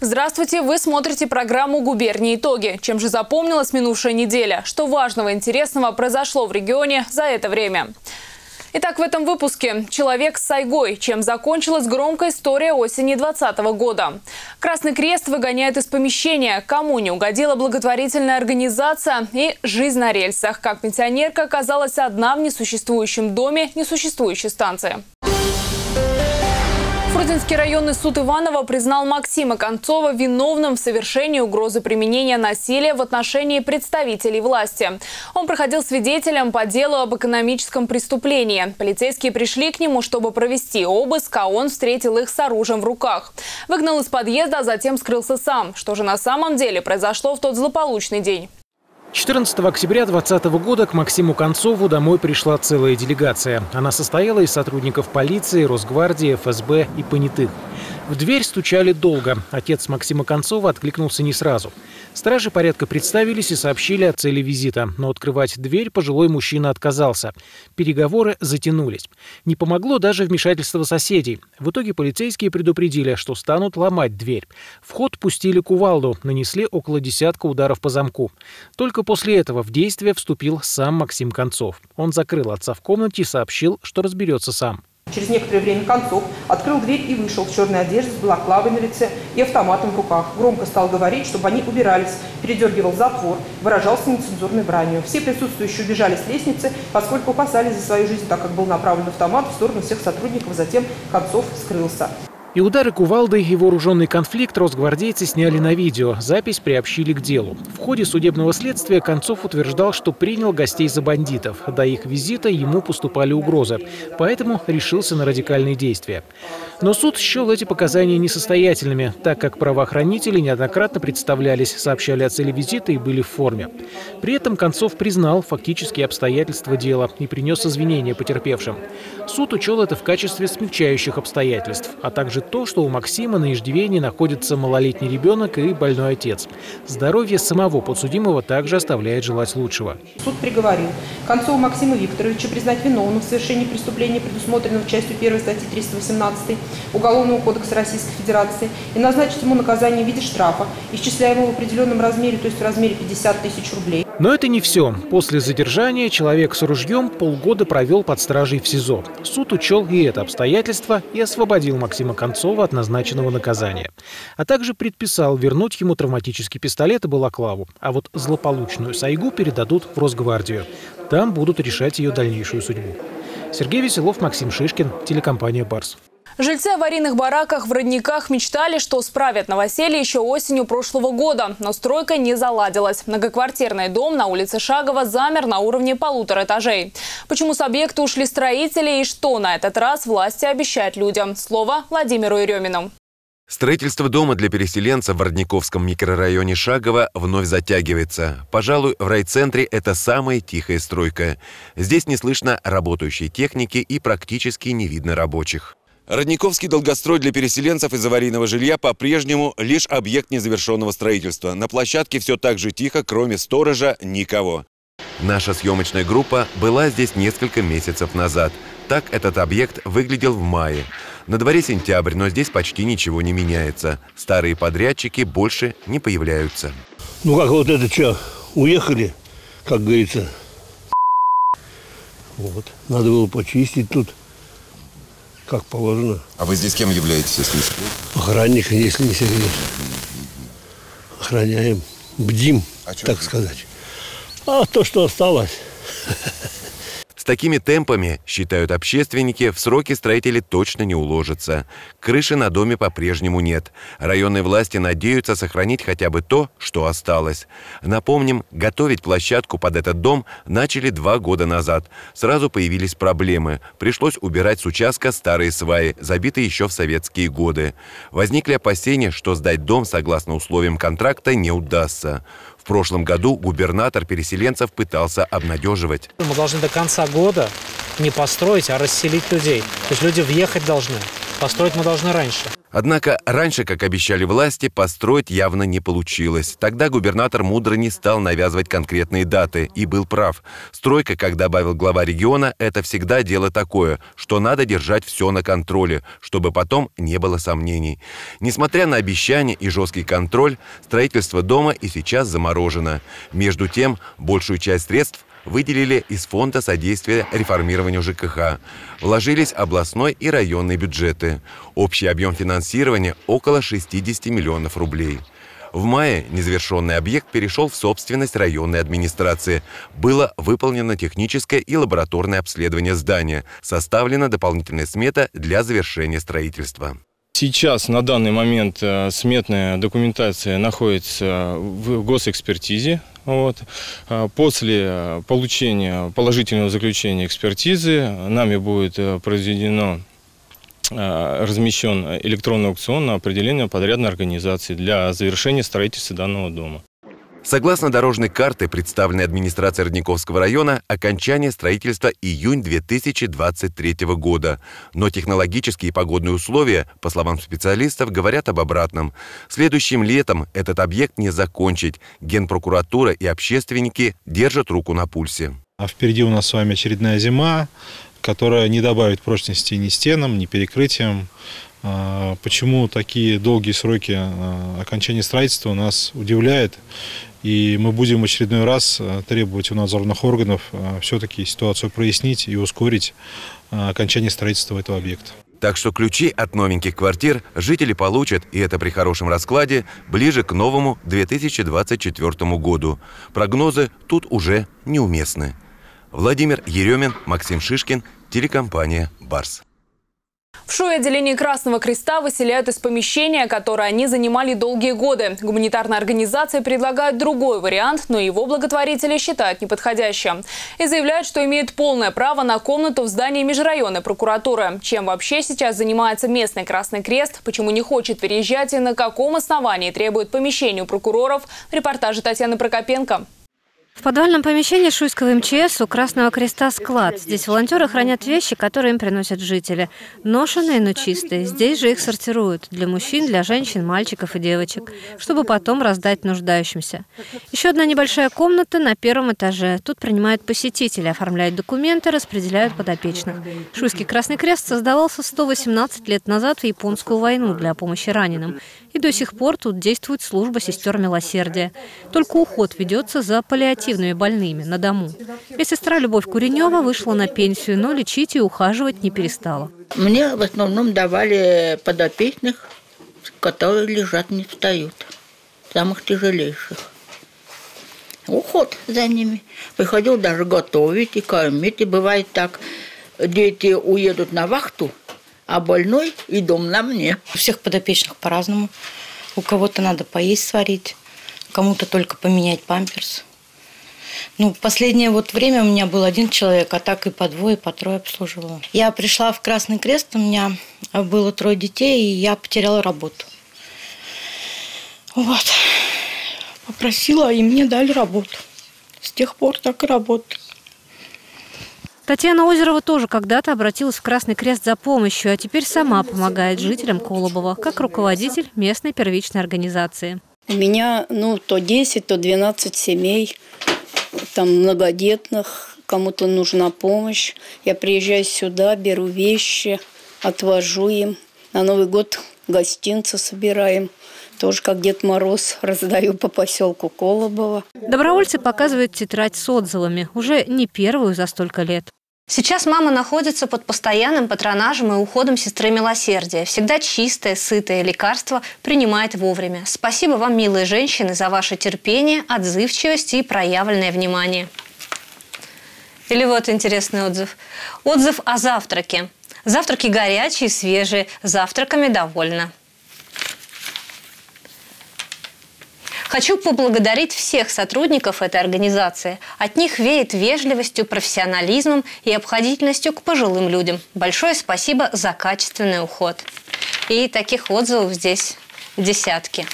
Здравствуйте! Вы смотрите программу «Губернии. Итоги». Чем же запомнилась минувшая неделя? Что важного и интересного произошло в регионе за это время? Итак, в этом выпуске «Человек с сайгой». Чем закончилась громкая история осени 2020 года. Красный Крест выгоняет из помещения. Кому не угодила благотворительная организация? И жизнь на рельсах. Как пенсионерка оказалась одна в несуществующем доме несуществующей станции. Фрунзенский районный суд Иваново признал Максима Концова виновным в совершении угрозы применения насилия в отношении представителей власти. Он проходил свидетелем по делу об экономическом преступлении. Полицейские пришли к нему, чтобы провести обыск, а он встретил их с оружием в руках. Выгнал из подъезда, а затем скрылся сам. Что же на самом деле произошло в тот злополучный день? 14 октября 2020 года к Максиму Концову домой пришла целая делегация. Она состояла из сотрудников полиции, Росгвардии, ФСБ и понятых. В дверь стучали долго. Отец Максима Концова откликнулся не сразу. Стражи порядка представились и сообщили о цели визита. Но открывать дверь пожилой мужчина отказался. Переговоры затянулись. Не помогло даже вмешательство соседей. В итоге полицейские предупредили, что станут ломать дверь. В ход пустили кувалду, нанесли около десятка ударов по замку. Только после этого в действие вступил сам Максим Концов. Он закрыл отца в комнате и сообщил, что разберется сам. Через некоторое время Концов открыл дверь и вышел в черной одежде с балаклавой на лице и автоматом в руках. Громко стал говорить, чтобы они убирались, передергивал затвор, выражался нецензурной бранью. Все присутствующие убежали с лестницы, поскольку опасались за свою жизнь, так как был направлен автомат в сторону всех сотрудников, затем Концов скрылся. И удары кувалдой, и вооруженный конфликт росгвардейцы сняли на видео. Запись приобщили к делу. В ходе судебного следствия Концов утверждал, что принял гостей за бандитов. До их визита ему поступали угрозы. Поэтому решился на радикальные действия. Но суд счел эти показания несостоятельными, так как правоохранители неоднократно представлялись, сообщали о цели визита и были в форме. При этом Концов признал фактические обстоятельства дела и принес извинения потерпевшим. Суд учел это в качестве смягчающих обстоятельств, а также то, что у Максима на иждивении находится малолетний ребенок и больной отец. Здоровье самого подсудимого также оставляет желать лучшего. Суд приговорил Концову Максима Викторовича признать виновным в совершении преступления, предусмотренного частью 1 статьи 318 Уголовного кодекса Российской Федерации, и назначить ему наказание в виде штрафа, исчисляемого в определенном размере, то есть в размере 50 тысяч рублей. Но это не все. После задержания человек с ружьем полгода провел под стражей в СИЗО. Суд учел и это обстоятельство и освободил Максима Концова от назначенного наказания. А также предписал вернуть ему травматический пистолет и балаклаву. А вот злополучную сайгу передадут в Росгвардию. Там будут решать ее дальнейшую судьбу. Сергей Веселов, Максим Шишкин, телекомпания «Барс». Жильцы аварийных бараках в Родниках мечтали, что справят новоселье еще осенью прошлого года. Но стройка не заладилась. Многоквартирный дом на улице Шагова замер на уровне 1,5 этажей. Почему с объекта ушли строители и что на этот раз власти обещают людям? Слово Владимиру Еремину. Строительство дома для переселенцев в Родниковском микрорайоне Шагово вновь затягивается. Пожалуй, в райцентре это самая тихая стройка. Здесь не слышно работающей техники и практически не видно рабочих. Родниковский долгострой для переселенцев из аварийного жилья по-прежнему лишь объект незавершенного строительства. На площадке все так же тихо, кроме сторожа никого. Наша съемочная группа была здесь несколько месяцев назад. Так этот объект выглядел в мае. На дворе сентябрь, но здесь почти ничего не меняется. Старые подрядчики больше не появляются. Ну как вот это что, уехали, как говорится. Вот, надо было почистить тут. Как положено. А вы здесь кем являетесь, если не секрет? Охранник, если не секрет. Охраняем, бдим, так сказать. А то, что осталось. С такими темпами, считают общественники, в сроки строители точно не уложатся. Крыши на доме по-прежнему нет. Районные власти надеются сохранить хотя бы то, что осталось. Напомним, готовить площадку под этот дом начали 2 года назад. Сразу появились проблемы. Пришлось убирать с участка старые сваи, забитые еще в советские годы. Возникли опасения, что сдать дом согласно условиям контракта не удастся. В прошлом году губернатор переселенцев пытался обнадеживать. Мы должны до конца года не построить, а расселить людей. То есть люди въехать должны. Построить мы должны раньше. Однако раньше, как обещали власти, построить явно не получилось. Тогда губернатор мудро не стал навязывать конкретные даты и был прав. Стройка, как добавил глава региона, это всегда дело такое, что надо держать все на контроле, чтобы потом не было сомнений. Несмотря на обещания и жесткий контроль, строительство дома и сейчас заморожено. Между тем, большую часть средств выделили из фонда содействия реформированию ЖКХ. Вложились областной и районные бюджеты. Общий объем финансирования около 60 миллионов рублей. В мае незавершенный объект перешел в собственность районной администрации. Было выполнено техническое и лабораторное обследование здания. Составлена дополнительная смета для завершения строительства. Сейчас, на данный момент, сметная документация находится в госэкспертизе. После получения положительного заключения экспертизы нами будет размещен электронный аукцион на определение подрядной организации для завершения строительства данного дома. Согласно дорожной карте, представленной администрацией Родниковского района, окончание строительства июнь 2023 года. Но технологические и погодные условия, по словам специалистов, говорят об обратном. Следующим летом этот объект не закончить. Генпрокуратура и общественники держат руку на пульсе. А впереди у нас с вами очередная зима, которая не добавит прочности ни стенам, ни перекрытиям. Почему такие долгие сроки окончания строительства нас удивляет. И мы будем в очередной раз требовать у надзорных органов все-таки ситуацию прояснить и ускорить окончание строительства этого объекта. Так что ключи от новеньких квартир жители получат, и это при хорошем раскладе, ближе к новому 2024 году. Прогнозы тут уже неуместны. Владимир Еремин, Максим Шишкин, телекомпания «Барс». В ШУ-отделении Красного Креста выселяют из помещения, которое они занимали долгие годы. Гуманитарные организации предлагают другой вариант, но его благотворители считают неподходящим. И заявляют, что имеют полное право на комнату в здании межрайонной прокуратуры. Чем вообще сейчас занимается местный Красный Крест, почему не хочет переезжать и на каком основании требует помещения у прокуроров, в репортаже Татьяны Прокопенко. В подвальном помещении Шуйского МЧС у Красного Креста склад. Здесь волонтеры хранят вещи, которые им приносят жители. Ношеные, но чистые. Здесь же их сортируют. Для мужчин, для женщин, мальчиков и девочек. Чтобы потом раздать нуждающимся. Еще одна небольшая комната на первом этаже. Тут принимают посетителей, оформляют документы, распределяют подопечных. Шуйский Красный Крест создавался 118 лет назад в Японскую войну для помощи раненым. И до сих пор тут действует служба сестер милосердия. Только уход ведется за паллиативными больными на дому. Медсестра Любовь Куренева вышла на пенсию, но лечить и ухаживать не перестала. Мне в основном давали подопечных, которые лежат, не встают, самых тяжелейших. Уход за ними. Приходил даже готовить и кормить. И бывает так, дети уедут на вахту, а больной и дом на мне. У всех подопечных по-разному. У кого-то надо поесть, сварить, кому-то только поменять памперс. В последнее время у меня был один человек, а так и по двое, по трое обслуживала. Я пришла в Красный Крест, у меня было 3 детей, и я потеряла работу. Попросила, и мне дали работу. С тех пор так и работаю. Татьяна Озерова тоже когда-то обратилась в Красный Крест за помощью, а теперь сама помогает жителям Колобова, как руководитель местной первичной организации. У меня то 10, то 12 семей, там многодетных, кому-то нужна помощь. Я приезжаю сюда, беру вещи, отвожу им. На Новый год гостинцы собираем. Тоже как Дед Мороз раздаю по поселку Колобово. Добровольцы показывают тетрадь с отзывами, уже не первую за столько лет. Сейчас мама находится под постоянным патронажем и уходом сестры милосердия. Всегда чистое, сытое лекарство принимает вовремя. Спасибо вам, милые женщины, за ваше терпение, отзывчивость и проявленное внимание. Или вот интересный отзыв. Отзыв о завтраке. Завтраки горячие, свежие, завтраками довольна. Хочу поблагодарить всех сотрудников этой организации. От них веет вежливостью, профессионализмом и обходительностью к пожилым людям. Большое спасибо за качественный уход. И таких отзывов здесь десятки.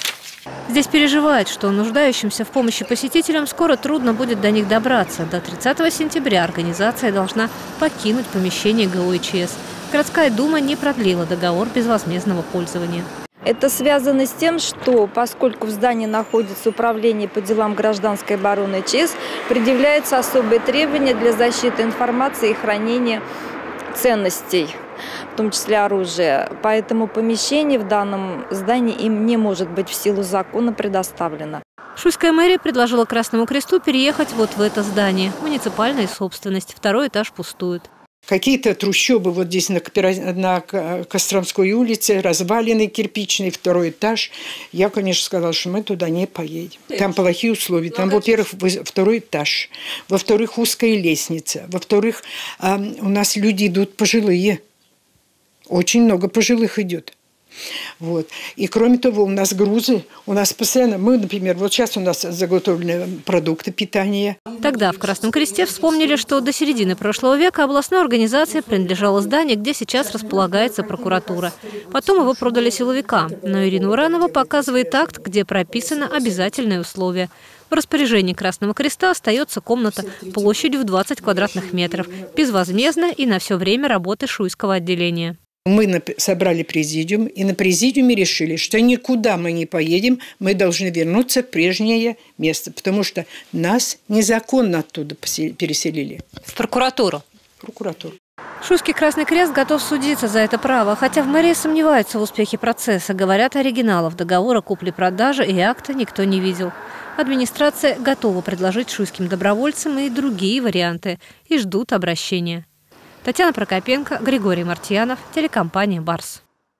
Здесь переживают, что нуждающимся в помощи посетителям скоро трудно будет до них добраться. До 30 сентября организация должна покинуть помещение ГОИЧС. Городская дума не продлила договор безвозмездного пользования. Это связано с тем, что поскольку в здании находится управление по делам гражданской обороны ЧС, предъявляются особые требования для защиты информации и хранения ценностей, в том числе оружия. Поэтому помещение в данном здании им не может быть в силу закона предоставлено. Шуйская мэрия предложила Красному Кресту переехать вот в это здание. Муниципальная собственность. Второй этаж пустует. Какие-то трущобы вот здесь на Костромской улице, развалины кирпичные, второй этаж. Я, конечно, сказала, что мы туда не поедем. Там плохие условия. Там, во-первых, второй этаж. Во-вторых, узкая лестница. Во-вторых, у нас люди идут пожилые. Очень много пожилых идет. Вот. И кроме того, у нас грузы, у нас постоянно, мы, например, вот сейчас у нас заготовлены продукты питания. Тогда в Красном Кресте вспомнили, что до середины прошлого века областной организации принадлежало здание, где сейчас располагается прокуратура. Потом его продали силовикам. Но Ирина Уранова показывает акт, где прописано обязательные условия. В распоряжении Красного Креста остается комната площадью в 20 квадратных метров, безвозмездно и на все время работы Шуйского отделения. Мы собрали президиум, и на президиуме решили, что никуда мы не поедем, мы должны вернуться в прежнее место, потому что нас незаконно оттуда переселили. В прокуратуру? В прокуратуру. Шуйский Красный Крест готов судиться за это право, хотя в мэрии сомневаются в успехе процесса. Говорят, оригиналов договора купли-продажи и акта никто не видел. Администрация готова предложить шуйским добровольцам и другие варианты и ждут обращения. Татьяна Прокопенко, Григорий Мартьянов, телекомпания «Барс».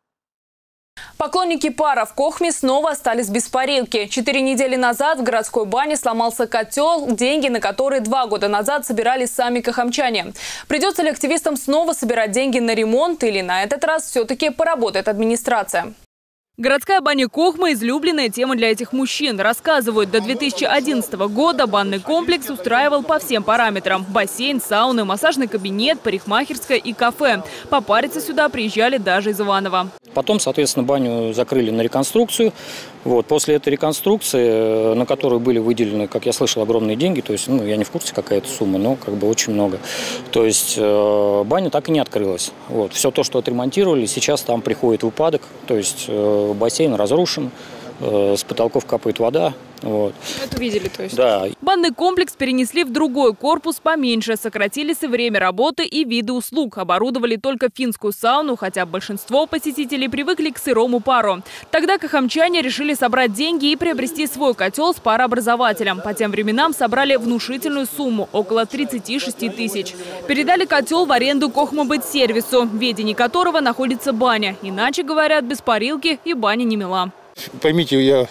Поклонники пара в Кохме снова остались без парилки. 4 недели назад в городской бане сломался котел, деньги на которые 2 года назад собирали сами кохомчане. Придется ли активистам снова собирать деньги на ремонт или на этот раз все-таки поработает администрация? Городская баня Кохма – излюбленная тема для этих мужчин. Рассказывают, до 2011 года банный комплекс устраивал по всем параметрам. Бассейн, сауны, массажный кабинет, парикмахерская и кафе. Попариться сюда приезжали даже из Иваново. Потом, соответственно, баню закрыли на реконструкцию. Вот. После этой реконструкции, на которую были выделены, как я слышал, огромные деньги, то есть, я не в курсе, какая это сумма, но как бы очень много. То есть баня так и не открылась. Вот. Все то, что отремонтировали, сейчас там приходит в упадок, то есть бассейн разрушен, с потолков капает вода. Вот. Это видели, то есть? Да. Банный комплекс перенесли в другой корпус поменьше. Сократили время работы и виды услуг. Оборудовали только финскую сауну, хотя большинство посетителей привыкли к сырому пару. Тогда кохомчане решили собрать деньги и приобрести свой котел с парообразователем. По тем временам собрали внушительную сумму – около 36 тысяч. Передали котел в аренду Кохмабыт-сервису, в ведении которого находится баня. Иначе, говорят, без парилки и баня не мила. Поймите,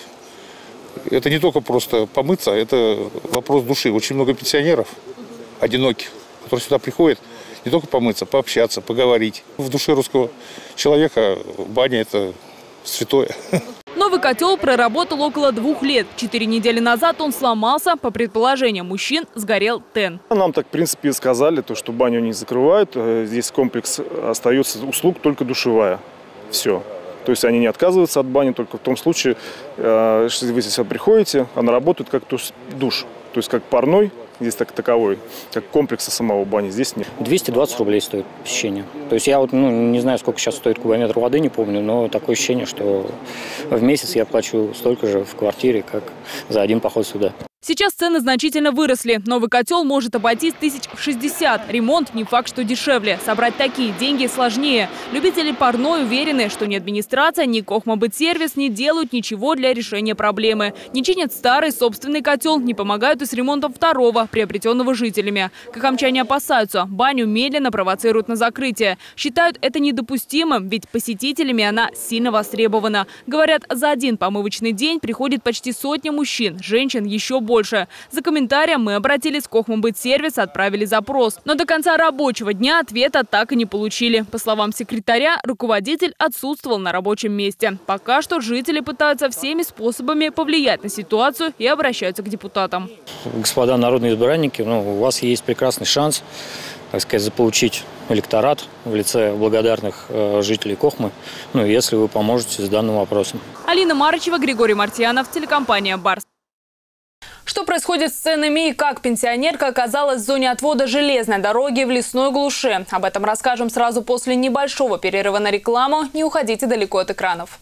это не только просто помыться, это вопрос души. Очень много пенсионеров, одиноких, которые сюда приходят не только помыться, пообщаться, поговорить. В душе русского человека баня – это святое. Новый котел проработал около 2 лет. 4 недели назад он сломался. По предположениям мужчин, сгорел тен. Нам так, в принципе, сказали, что баню не закрывают. Здесь комплекс остается услуг только душевая. Все. То есть они не отказываются от бани только в том случае, если вы здесь приходите, она работает как душ. То есть как парной, здесь так таковой, как комплекса самого бани здесь нет. 220 рублей стоит посещение. То есть я не знаю, сколько сейчас стоит кубометр воды, не помню, но такое ощущение, что в месяц я плачу столько же в квартире, как за один поход сюда. Сейчас цены значительно выросли. Новый котел может обойтись 1060. Ремонт не факт, что дешевле. Собрать такие деньги сложнее. Любители парной уверены, что ни администрация, ни Кохмабыт-сервис не делают ничего для решения проблемы. Не чинят старый собственный котел, не помогают и с ремонтом второго, приобретенного жителями. Кохомчане опасаются, баню медленно провоцируют на закрытие. Считают это недопустимым, ведь посетителями она сильно востребована. Говорят, за один помывочный день приходит почти 100 мужчин, женщин еще больше. За комментарием мы обратились в Кохмабыт-сервис, отправили запрос. Но до конца рабочего дня ответа так и не получили. По словам секретаря, руководитель отсутствовал на рабочем месте. Пока что жители пытаются всеми способами повлиять на ситуацию и обращаются к депутатам. Господа народные избранники, у вас есть прекрасный шанс так сказать, заполучить электорат в лице благодарных жителей Кохмы, ну, если вы поможете с данным вопросом. Алина Марычева, Григорий Мартьянов, телекомпания «Барс». Что происходит с ценами и как пенсионерка оказалась в зоне отвода железной дороги в лесной глуши? Об этом расскажем сразу после небольшого перерыва на рекламу. Не уходите далеко от экранов.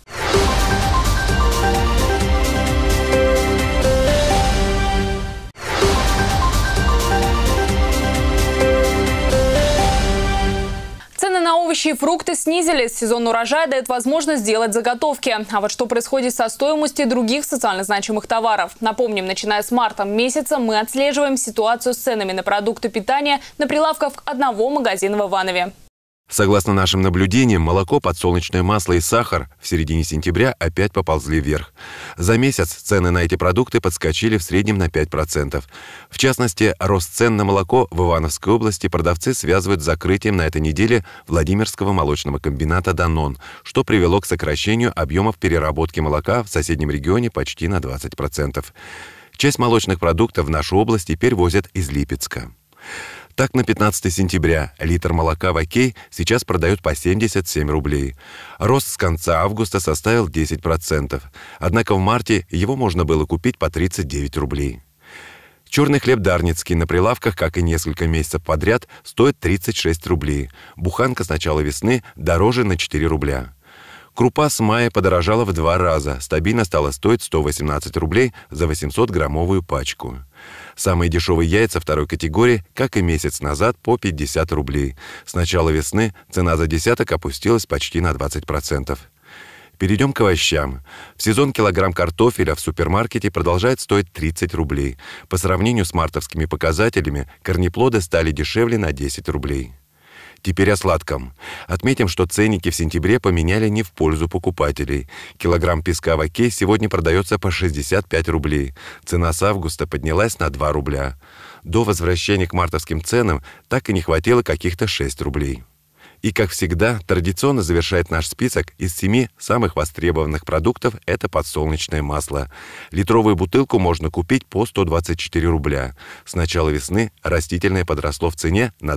Цены на овощи и фрукты снизились. Сезон урожая дает возможность сделать заготовки. А вот что происходит со стоимостью других социально значимых товаров? Напомним, начиная с марта месяца мы отслеживаем ситуацию с ценами на продукты питания на прилавках одного магазина в Иванове. Согласно нашим наблюдениям, молоко, подсолнечное масло и сахар в середине сентября опять поползли вверх. За месяц цены на эти продукты подскочили в среднем на 5%. В частности, рост цен на молоко в Ивановской области продавцы связывают с закрытием на этой неделе Владимирского молочного комбината «Данон», что привело к сокращению объемов переработки молока в соседнем регионе почти на 20%. Часть молочных продуктов в нашу область теперь возят из Липецка. Так, на 15 сентября литр молока в Окей сейчас продают по 77 рублей. Рост с конца августа составил 10%. Однако в марте его можно было купить по 39 рублей. Черный хлеб дарницкий на прилавках, как и несколько месяцев подряд, стоит 36 рублей. Буханка с начала весны дороже на 4 рубля. Крупа с мая подорожала в 2 раза. Стабильно стала стоить 118 рублей за 800-граммовую пачку. Самые дешевые яйца второй категории, как и месяц назад, по 50 рублей. С начала весны цена за десяток опустилась почти на 20%. Перейдем к овощам. В сезон килограмм картофеля в супермаркете продолжает стоить 30 рублей. По сравнению с мартовскими показателями, корнеплоды стали дешевле на 10 рублей. Теперь о сладком. Отметим, что ценники в сентябре поменяли не в пользу покупателей. Килограмм песка в Окей сегодня продается по 65 рублей. Цена с августа поднялась на 2 рубля. До возвращения к мартовским ценам так и не хватило каких-то 6 рублей. И, как всегда, традиционно завершает наш список из 7 самых востребованных продуктов – это подсолнечное масло. Литровую бутылку можно купить по 124 рубля. С начала весны растительное подросло в цене на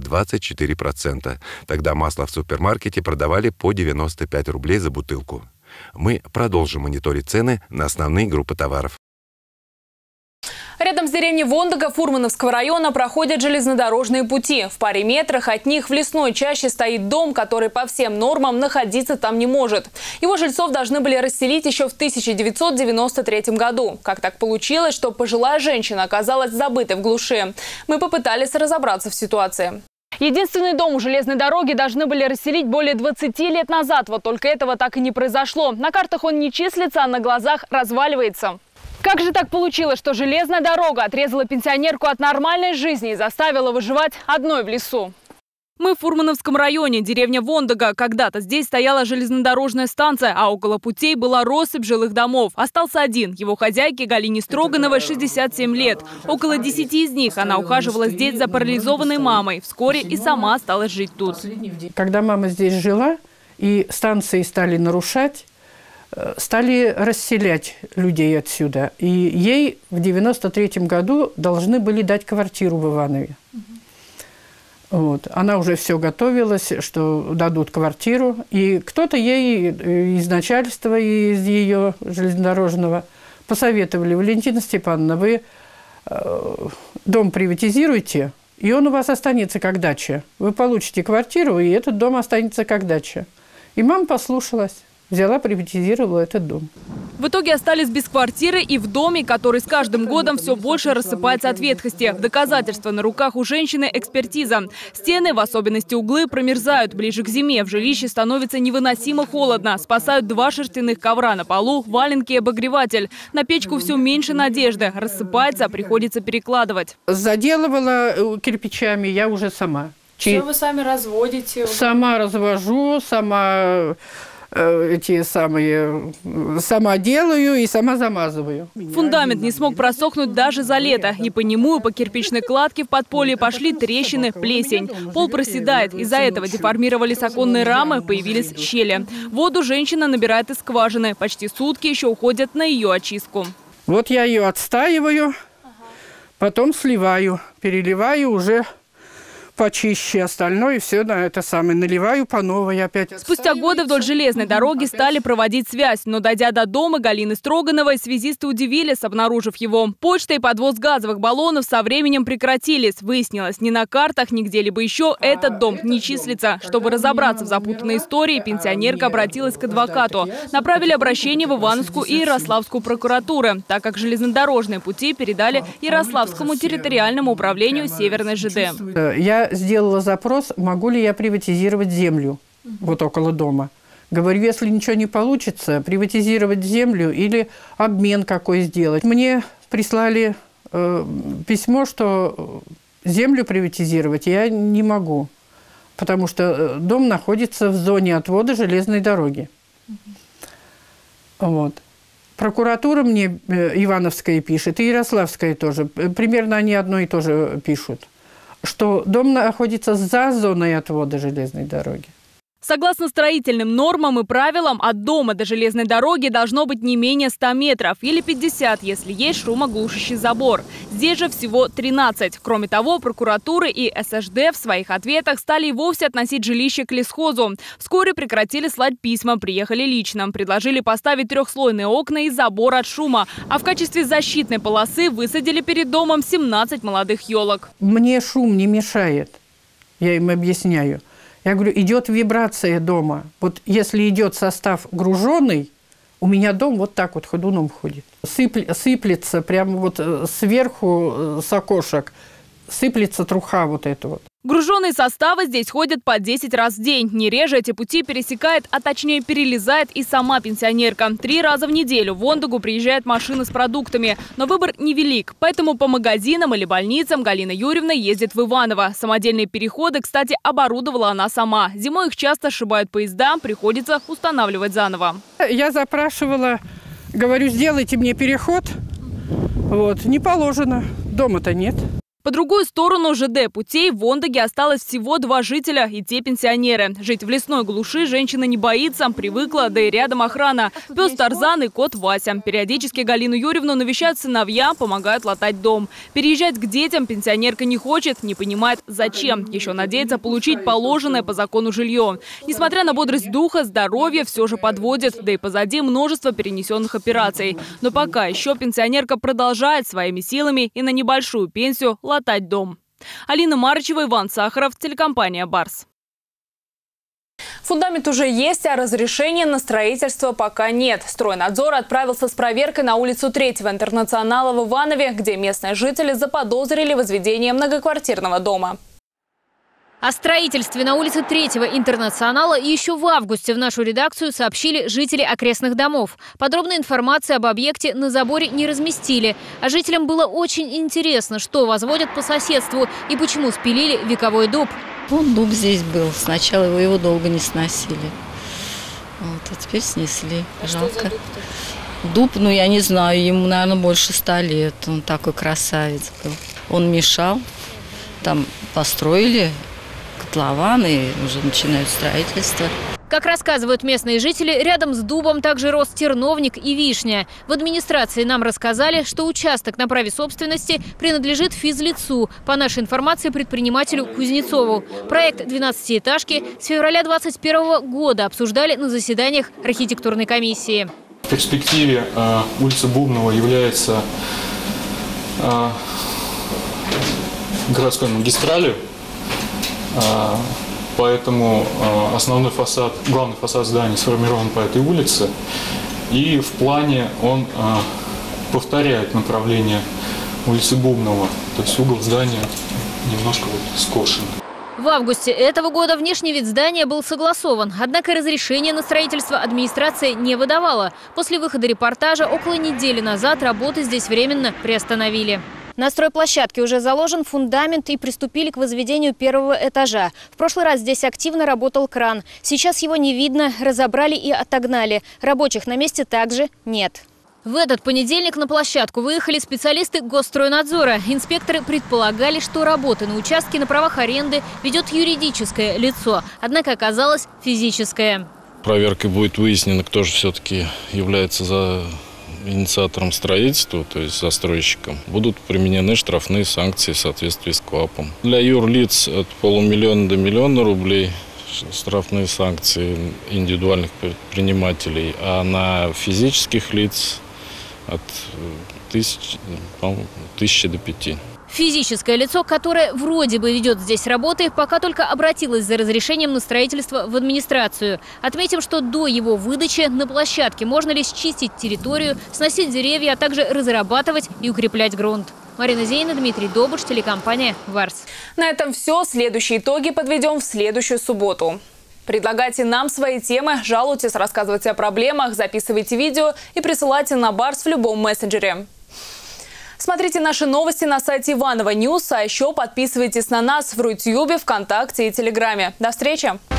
24%. Тогда масло в супермаркете продавали по 95 рублей за бутылку. Мы продолжим мониторить цены на основные группы товаров. Рядом с деревней Вондога Фурмановского района проходят железнодорожные пути. В паре метрах от них в лесной чаще стоит дом, который по всем нормам находиться там не может. Его жильцов должны были расселить еще в 1993 году. Как так получилось, что пожилая женщина оказалась забытой в глуши? Мы попытались разобраться в ситуации. Единственный дом у железной дороги должны были расселить более 20 лет назад. Вот только этого так и не произошло. На картах он не числится, а на глазах разваливается. Как же так получилось, что железная дорога отрезала пенсионерку от нормальной жизни и заставила выживать одной в лесу? Мы в Фурмановском районе, деревня Вондога. Когда-то здесь стояла железнодорожная станция, а около путей была россыпь жилых домов. Остался один. Его хозяйке Галине Строгановой 67 лет. Около 10 из них она ухаживала здесь за парализованной мамой. Вскоре и сама осталась жить тут. Когда мама здесь жила и станции стали нарушать, стали расселять людей отсюда. И ей в 93-м году должны были дать квартиру в Иванове. Вот. Она уже все готовилась, что дадут квартиру. И кто-то ей из начальства, из ее железнодорожного посоветовали: Валентина Степановна, вы дом приватизируйте, и он у вас останется как дача. Вы получите квартиру, и этот дом останется как дача. И мама послушалась. Взяла, приватизировала этот дом. В итоге остались без квартиры и в доме, который с каждым годом все больше рассыпается от ветхости. В доказательство на руках у женщины экспертиза. Стены, в особенности углы, промерзают. Ближе к зиме в жилище становится невыносимо холодно. Спасают 2 шерстяных ковра на полу, валенки и обогреватель. На печку все меньше надежды. Рассыпается, приходится перекладывать. Заделывала кирпичами я уже сама. Все вы сами разводите? Сама развожу, сама... сама делаю и сама замазываю. Фундамент не смог просохнуть даже за лето. И по нему, и по кирпичной кладке в подполье пошли трещины, плесень. Пол проседает. Из-за этого деформировались оконные рамы, появились щели. Воду женщина набирает из скважины. Почти сутки еще уходят на ее очистку. Вот я ее отстаиваю, потом сливаю, переливаю уже почище, остальное все на это самое наливаю по новой опять. Спустя годы вдоль железной дороги стали проводить связь, но дойдя до дома Галины Строгановой, связисты удивились, обнаружив его. Почта и подвоз газовых баллонов со временем прекратились. Выяснилось, ни на картах, ни где-либо еще этот дом не числится. Чтобы разобраться в запутанной истории, пенсионерка обратилась к адвокату. Направили обращение в Ивановскую и Ярославскую прокуратуры, так как железнодорожные пути передали Ярославскому территориальному управлению Северной ЖД. Я сделала запрос, могу ли я приватизировать землю вот около дома. Говорю, если ничего не получится, приватизировать землю или обмен какой сделать. Мне прислали письмо, что землю приватизировать я не могу, потому что дом находится в зоне отвода железной дороги. Вот. Прокуратура мне Ивановская пишет, и Ярославская тоже. Примерно они одно и то же пишут, что дом находится за зоной отвода железной дороги. Согласно строительным нормам и правилам, от дома до железной дороги должно быть не менее 100 метров или 50, если есть шумоглушащий забор. Здесь же всего 13. Кроме того, прокуратура и СЖД в своих ответах стали и вовсе относить жилище к лесхозу. Вскоре прекратили слать письма, приехали лично. Предложили поставить трехслойные окна и забор от шума. А в качестве защитной полосы высадили перед домом 17 молодых елок. Мне шум не мешает, я им объясняю. Я говорю, идет вибрация дома. Вот если идет состав груженный, у меня дом вот так вот ходуном ходит. Сыплется прямо вот сверху с окошек, сыплется труха вот эта вот. Груженные составы здесь ходят по 10 раз в день. Не реже эти пути пересекает, а точнее перелезает и сама пенсионерка. 3 раза в неделю в Вондагу приезжает машина с продуктами. Но выбор невелик. Поэтому по магазинам или больницам Галина Юрьевна ездит в Иваново. Самодельные переходы, кстати, оборудовала она сама. Зимой их часто сшибают поезда, приходится устанавливать заново. Я запрашивала, говорю, сделайте мне переход. Вот, не положено, дома-то нет. По другую сторону ЖД путей в Вондаге осталось всего 2 жителя, и те пенсионеры. Жить в лесной глуши женщина не боится, привыкла, да и рядом охрана. Пес Тарзан и кот Вася. Периодически Галину Юрьевну навещают сыновья, помогают латать дом. Переезжать к детям пенсионерка не хочет, не понимает зачем. Еще надеется получить положенное по закону жилье. Несмотря на бодрость духа, здоровье все же подводит, да и позади множество перенесенных операций. Но пока еще пенсионерка продолжает своими силами и на небольшую пенсию латать дом. Алина Марычева, Иван Сахаров, телекомпания «Барс». Фундамент уже есть, а разрешения на строительство пока нет. Стройнадзор отправился с проверкой на улицу 3-го Интернационала в Иванове, где местные жители заподозрили возведение многоквартирного дома. О строительстве на улице 3-го Интернационала еще в августе в нашу редакцию сообщили жители окрестных домов. Подробной информации об объекте на заборе не разместили. А жителям было очень интересно, что возводят по соседству и почему спилили вековой дуб. Вон дуб здесь был. Сначала его долго не сносили. Вот, а теперь снесли. Жалко. Дуб, ну я не знаю, ему, наверное, больше 100 лет. Он такой красавец был. Он мешал. Там построили котлован и уже начинают строительство. Как рассказывают местные жители, рядом с дубом также рос терновник и вишня. В администрации нам рассказали, что участок на праве собственности принадлежит физлицу, по нашей информации, предпринимателю Кузнецову. Проект 12-этажки с февраля 2021 года обсуждали на заседаниях архитектурной комиссии. В перспективе улица Бубнова является городской магистралью. Поэтому основной фасад, главный фасад здания сформирован по этой улице. И в плане он повторяет направление улицы Бубнова. То есть угол здания немножко скошен. В августе этого года внешний вид здания был согласован. Однако разрешение на строительство администрация не выдавала. После выхода репортажа около недели назад работы здесь временно приостановили. На стройплощадке уже заложен фундамент и приступили к возведению 1-го этажа. В прошлый раз здесь активно работал кран. Сейчас его не видно, разобрали и отогнали. Рабочих на месте также нет. В этот понедельник на площадку выехали специалисты Госстройнадзора. Инспекторы предполагали, что работы на участке на правах аренды ведет юридическое лицо. Однако оказалось физическое. Проверкой будет выяснено, кто же все-таки является инициаторам строительства, то есть застройщикам, будут применены штрафные санкции в соответствии с КоАПом. Для юрлиц от полумиллиона до миллиона рублей штрафные санкции индивидуальных предпринимателей, а на физических лиц от 1000 до 5. Физическое лицо, которое вроде бы ведет здесь работы, пока только обратилось за разрешением на строительство в администрацию. Отметим, что до его выдачи на площадке можно лишь чистить территорию, сносить деревья, а также разрабатывать и укреплять грунт. Марина Зейна, Дмитрий Добуш, телекомпания «Варс». На этом все. Следующие итоги подведем в следующую субботу. Предлагайте нам свои темы, жалуйтесь, рассказывайте о проблемах, записывайте видео и присылайте на Барс в любом мессенджере. Смотрите наши новости на сайте Иваново Ньюс, а еще подписывайтесь на нас в Рутюбе, ВКонтакте и Телеграме. До встречи!